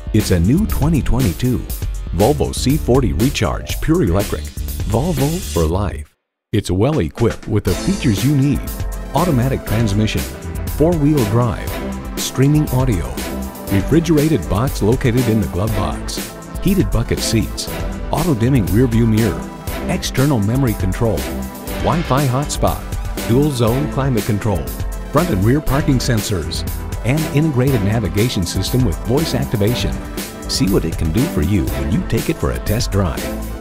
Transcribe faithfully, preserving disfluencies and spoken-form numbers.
It's a new twenty twenty-two Volvo C forty Recharge Pure Electric. Volvo for life. It's well equipped with the features you need: automatic transmission, four-wheel drive, streaming audio, refrigerated box located in the glove box, heated bucket seats, auto-dimming rear-view mirror, external memory control, Wi-Fi hotspot, dual-zone climate control, front and rear parking sensors, and integrated navigation system with voice activation. See what it can do for you when you take it for a test drive.